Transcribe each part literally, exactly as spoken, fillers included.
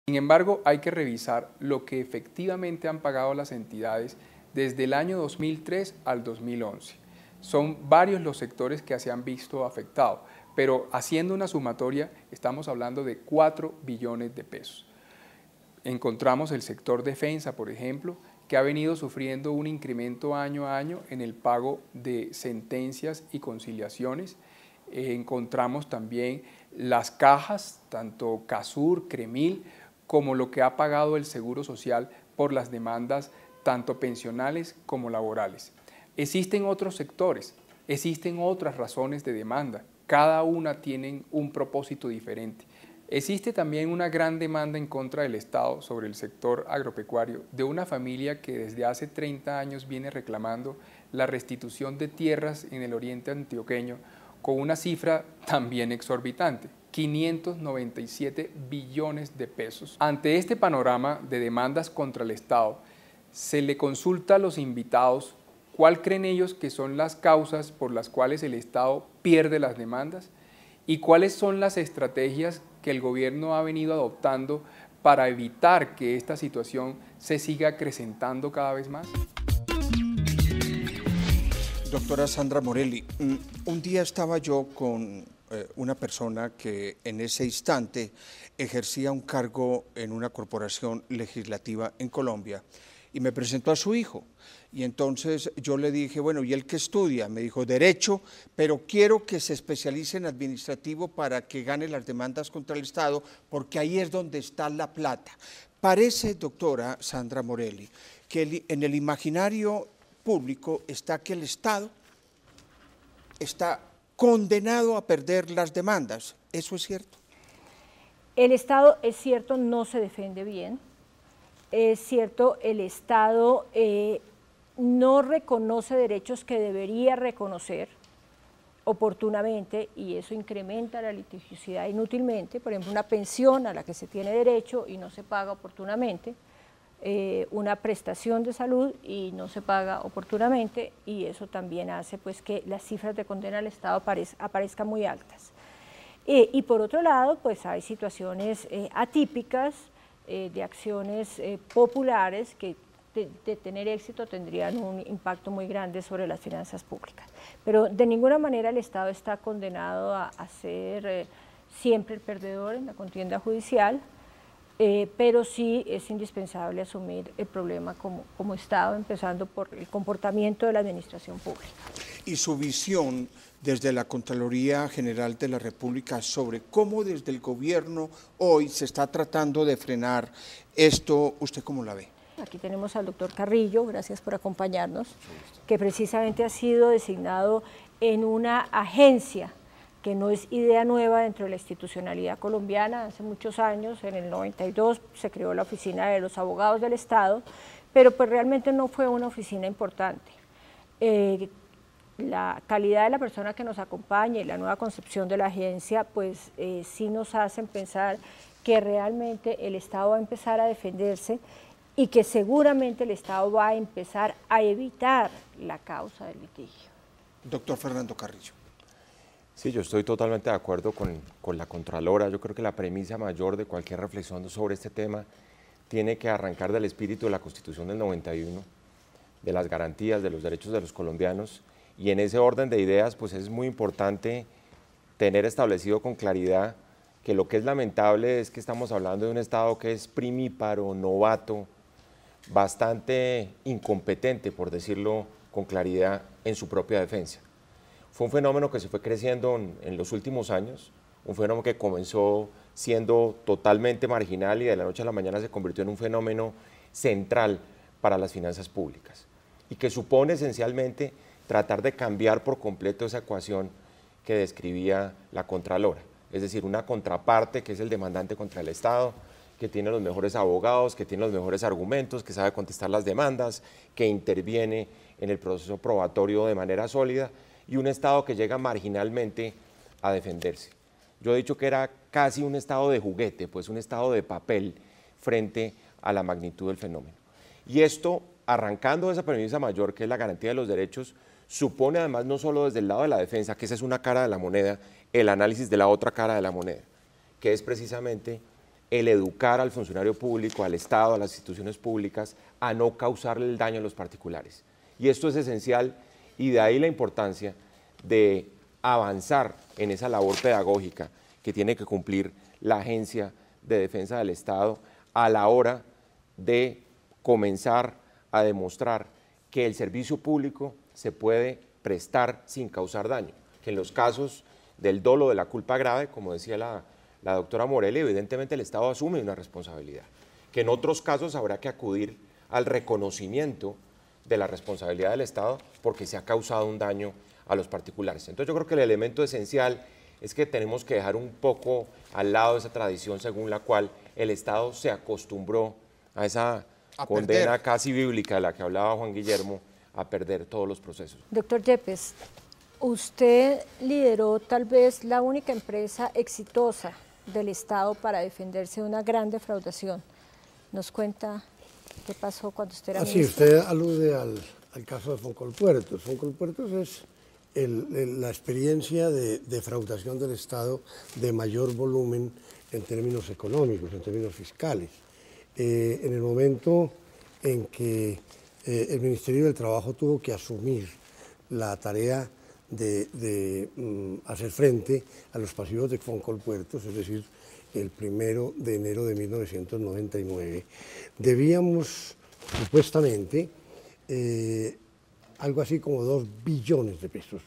Sin embargo, hay que revisar lo que efectivamente han pagado las entidades desde el año dos mil tres al dos mil once. Son varios los sectores que se han visto afectados, pero haciendo una sumatoria estamos hablando de cuatro billones de pesos. Encontramos el sector defensa, por ejemplo, que ha venido sufriendo un incremento año a año en el pago de sentencias y conciliaciones. Eh, encontramos también las cajas, tanto CASUR, CREMIL, como lo que ha pagado el Seguro Social por las demandas tanto pensionales como laborales. Existen otros sectores, existen otras razones de demanda, cada una tiene un propósito diferente. Existe también una gran demanda en contra del Estado sobre el sector agropecuario de una familia que desde hace treinta años viene reclamando la restitución de tierras en el oriente antioqueño con una cifra también exorbitante, quinientos noventa y siete billones de pesos. Ante este panorama de demandas contra el Estado, se le consulta a los invitados cuál creen ellos que son las causas por las cuales el Estado pierde las demandas y cuáles son las estrategias que el gobierno ha venido adoptando para evitar que esta situación se siga acrecentando cada vez más. Doctora Sandra Morelli, un día estaba yo con eh, una persona que en ese instante ejercía un cargo en una corporación legislativa en Colombia y me presentó a su hijo. Y entonces yo le dije, bueno, ¿y él qué estudia? Me dijo, Derecho, pero quiero que se especialice en administrativo para que gane las demandas contra el Estado, porque ahí es donde está la plata. Parece, doctora Sandra Morelli, que el, en el imaginario público está que el Estado está condenado a perder las demandas. ¿Eso es cierto? El Estado, es cierto, no se defiende bien. Es cierto, el Estado eh, no reconoce derechos que debería reconocer oportunamente y eso incrementa la litigiosidad inútilmente. Por ejemplo, una pensión a la que se tiene derecho y no se paga oportunamente, eh, una prestación de salud y no se paga oportunamente, y eso también hace pues, que las cifras de condena al Estado aparez, aparezcan muy altas. Eh, y por otro lado, pues hay situaciones eh, atípicas, eh, de acciones eh, populares que de, de tener éxito tendrían un impacto muy grande sobre las finanzas públicas. Pero de ninguna manera el Estado está condenado a, a ser eh, siempre el perdedor en la contienda judicial, eh, pero sí es indispensable asumir el problema como, como Estado, empezando por el comportamiento de la administración pública. Y su visión desde la Contraloría General de la República sobre cómo desde el gobierno hoy se está tratando de frenar esto, ¿usted cómo la ve? Aquí tenemos al doctor Carrillo, gracias por acompañarnos, que precisamente ha sido designado en una agencia que no es idea nueva dentro de la institucionalidad colombiana. Hace muchos años, en el noventa y dos, se creó la Oficina de los Abogados del Estado, pero pues realmente no fue una oficina importante. Eh, la calidad de la persona que nos acompaña y la nueva concepción de la agencia, pues eh, sí nos hacen pensar que realmente el Estado va a empezar a defenderse y que seguramente el Estado va a empezar a evitar la causa del litigio. Doctor Fernando Carrillo. Sí, yo estoy totalmente de acuerdo con, con la Contralora. Yo creo que la premisa mayor de cualquier reflexión sobre este tema tiene que arrancar del espíritu de la Constitución del noventa y uno, de las garantías de los derechos de los colombianos, y en ese orden de ideas pues es muy importante tener establecido con claridad que lo que es lamentable es que estamos hablando de un Estado que es primíparo, novato, bastante incompetente, por decirlo con claridad, en su propia defensa. Fue un fenómeno que se fue creciendo en, en los últimos años, un fenómeno que comenzó siendo totalmente marginal y de la noche a la mañana se convirtió en un fenómeno central para las finanzas públicas y que supone esencialmente tratar de cambiar por completo esa ecuación que describía la Contralora, es decir, una contraparte que es el demandante contra el Estado, que tiene los mejores abogados, que tiene los mejores argumentos, que sabe contestar las demandas, que interviene en el proceso probatorio de manera sólida, y un Estado que llega marginalmente a defenderse. Yo he dicho que era casi un Estado de juguete, pues un Estado de papel frente a la magnitud del fenómeno. Y esto, arrancando de esa premisa mayor, que es la garantía de los derechos, supone además no solo desde el lado de la defensa, que esa es una cara de la moneda, el análisis de la otra cara de la moneda, que es precisamente el educar al funcionario público, al Estado, a las instituciones públicas, a no causarle el daño a los particulares. Y esto es esencial y de ahí la importancia de avanzar en esa labor pedagógica que tiene que cumplir la Agencia de Defensa del Estado a la hora de comenzar a demostrar que el servicio público se puede prestar sin causar daño, que en los casos del dolo de la culpa grave, como decía la, la doctora Morelli, evidentemente el Estado asume una responsabilidad, que en otros casos habrá que acudir al reconocimiento de la responsabilidad del Estado porque se ha causado un daño a los particulares. Entonces yo creo que el elemento esencial es que tenemos que dejar un poco al lado esa tradición según la cual el Estado se acostumbró a esa a condena perder. casi bíblica de la que hablaba Juan Guillermo, a perder todos los procesos. Doctor Yepes, usted lideró tal vez la única empresa exitosa del Estado para defenderse de una gran defraudación. ¿Nos cuenta qué pasó cuando usted era Así, ministro? usted alude al, al caso de Foncolpuertos. Foncolpuertos es el, el, la experiencia de defraudación del Estado de mayor volumen en términos económicos, en términos fiscales. Eh, en el momento en que eh, el Ministerio del Trabajo tuvo que asumir la tarea de, de um, hacer frente a los pasivos de Foncolpuertos, es decir, el primero de enero de mil novecientos noventa y nueve, debíamos supuestamente eh, algo así como dos billones de pesos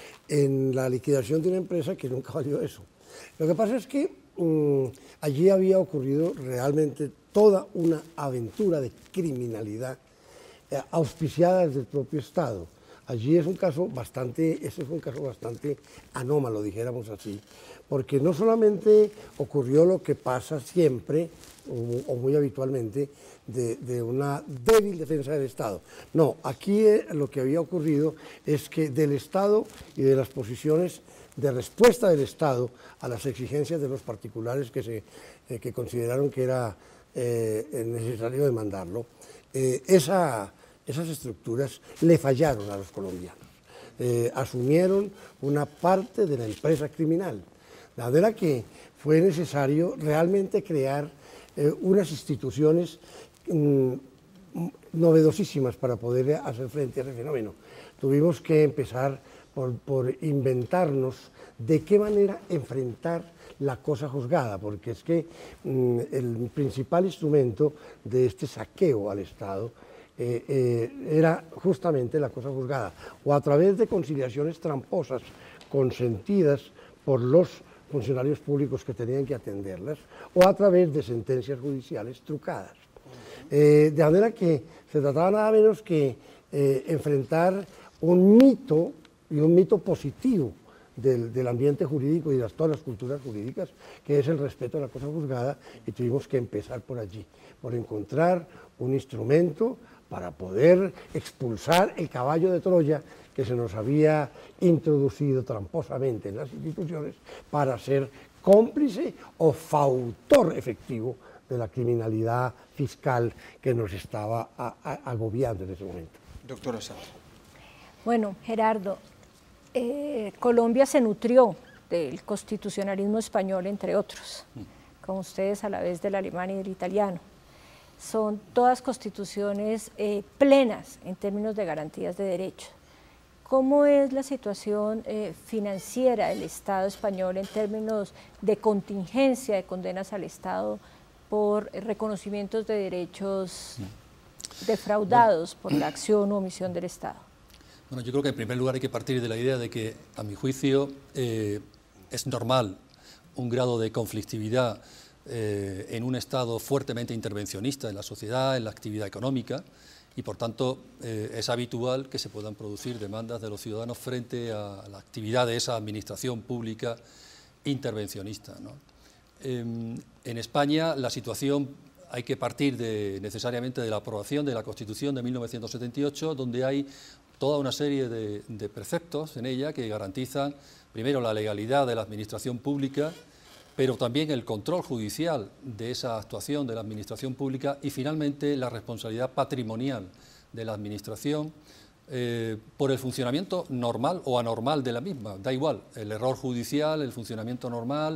en la liquidación de una empresa que nunca valió eso. Lo que pasa es que um, allí había ocurrido realmente toda una aventura de criminalidad eh, auspiciada desde el propio Estado. Allí es un caso bastante, ese fue un caso bastante anómalo, dijéramos así, porque no solamente ocurrió lo que pasa siempre o, o muy habitualmente de, de una débil defensa del Estado. No, aquí eh, lo que había ocurrido es que del Estado y de las posiciones de respuesta del Estado a las exigencias de los particulares que, se, eh, que consideraron que era eh, necesario demandarlo, eh, esa... esas estructuras le fallaron a los colombianos, eh, asumieron una parte de la empresa criminal, de manera que fue necesario realmente crear eh, unas instituciones mm, novedosísimas para poder hacer frente a ese fenómeno. Tuvimos que empezar por, por inventarnos de qué manera enfrentar la cosa juzgada, porque es que mm, el principal instrumento de este saqueo al Estado Eh, eh, era justamente la cosa juzgada, o a través de conciliaciones tramposas consentidas por los funcionarios públicos que tenían que atenderlas, o a través de sentencias judiciales trucadas. Eh, de manera que se trataba nada menos que eh, enfrentar un mito, y un mito positivo, del, del ambiente jurídico y de las, todas las culturas jurídicas, que es el respeto a la cosa juzgada, y tuvimos que empezar por allí, por encontrar un instrumento para poder expulsar el caballo de Troya que se nos había introducido tramposamente en las instituciones para ser cómplice o fautor efectivo de la criminalidad fiscal que nos estaba a, a, agobiando en ese momento. Doctora Sandra. Bueno, Gerardo, eh, Colombia se nutrió del constitucionalismo español, entre otros, como ustedes a la vez del alemán y del italiano. Son todas constituciones eh, plenas en términos de garantías de derechos. ¿Cómo es la situación eh, financiera del Estado español en términos de contingencia de condenas al Estado por reconocimientos de derechos defraudados por la acción o omisión del Estado? Bueno, yo creo que en primer lugar hay que partir de la idea de que, a mi juicio, eh, es normal un grado de conflictividad eh, en un Estado fuertemente intervencionista en la sociedad, en la actividad económica, y por tanto eh, es habitual que se puedan producir demandas de los ciudadanos frente a la actividad de esa administración pública intervencionista, ¿no? Eh, en España la situación hay que partir de, necesariamente de la aprobación de la Constitución de mil novecientos setenta y ocho, donde hay toda una serie de, de preceptos en ella que garantizan primero la legalidad de la administración pública, pero también el control judicial de esa actuación de la administración pública y finalmente la responsabilidad patrimonial de la administración eh, por el funcionamiento normal o anormal de la misma, da igual, el error judicial, el funcionamiento normal,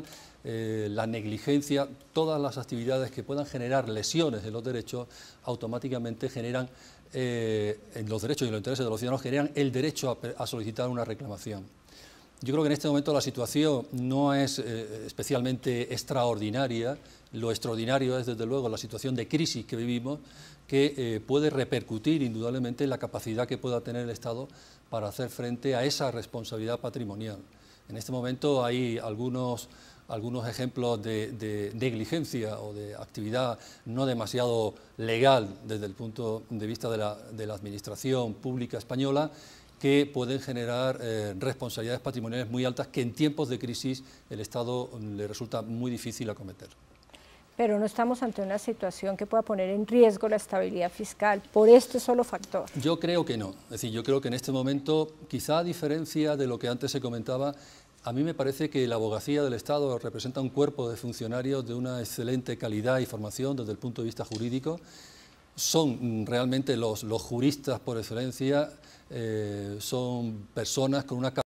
eh, la negligencia, todas las actividades que puedan generar lesiones en los derechos, automáticamente generan, eh, en los derechos y los intereses de los ciudadanos, generan el derecho a, a solicitar una reclamación. Yo creo que en este momento la situación no es eh, especialmente extraordinaria. Lo extraordinario es, desde luego, la situación de crisis que vivimos, que eh, puede repercutir indudablemente en la capacidad que pueda tener el Estado para hacer frente a esa responsabilidad patrimonial. En este momento hay algunos, algunos ejemplos de, de negligencia o de actividad no demasiado legal desde el punto de vista de la, de la administración pública española, que pueden generar eh, responsabilidades patrimoniales muy altas que en tiempos de crisis el Estado le resulta muy difícil acometer. Pero no estamos ante una situación que pueda poner en riesgo la estabilidad fiscal por este solo factor. Yo creo que no. Es decir, yo creo que en este momento, quizá a diferencia de lo que antes se comentaba, a mí me parece que la abogacía del Estado representa un cuerpo de funcionarios de una excelente calidad y formación desde el punto de vista jurídico. Son realmente los, los juristas por excelencia, eh, son personas con una